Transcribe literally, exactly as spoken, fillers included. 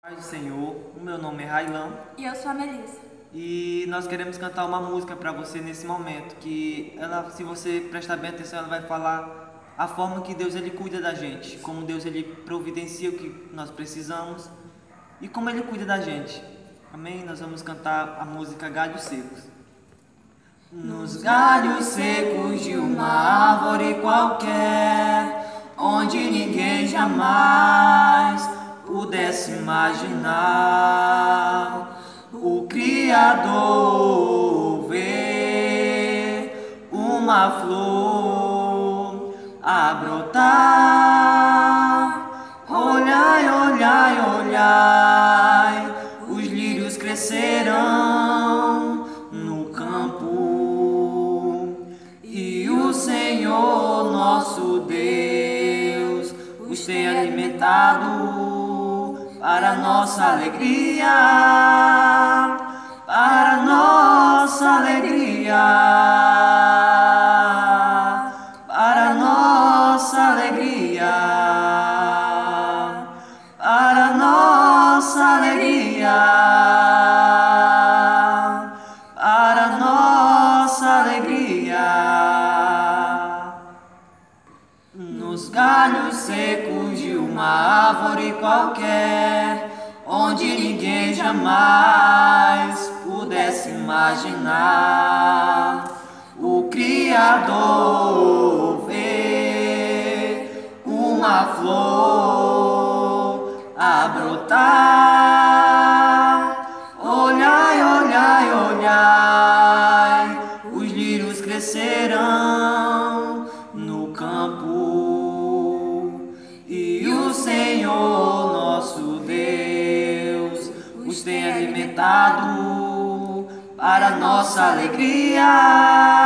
Paz do Senhor, o meu nome é Railan E eu sou a Melissa. e nós queremos cantar uma música para você nesse momento, que ela, se você prestar bem atenção, ela vai falar a forma que Deus ele cuida da gente, como Deus ele providencia o que nós precisamos e como ele cuida da gente. Amém? Nós vamos cantar a música Galhos Secos. Nos galhos secos de uma árvore qualquer, onde ninguém jamais pudesse imaginar, o Criador vê uma flor a brotar. Olhai, olhai, olhai, os lírios crescerão no campo, e o Senhor nosso Deus os tem alimentado para nossa alegria, para nossa alegria, para nossa alegria, para nossa alegria, para nossa alegria. Nos galhos secos de uma árvore qualquer, onde ninguém jamais pudesse imaginar, o Criador vê uma flor a brotar. Olhai, olhai, olhai, os lírios crescerão no campo, e o Senhor nosso Deus os tem alimentado para nossa alegria,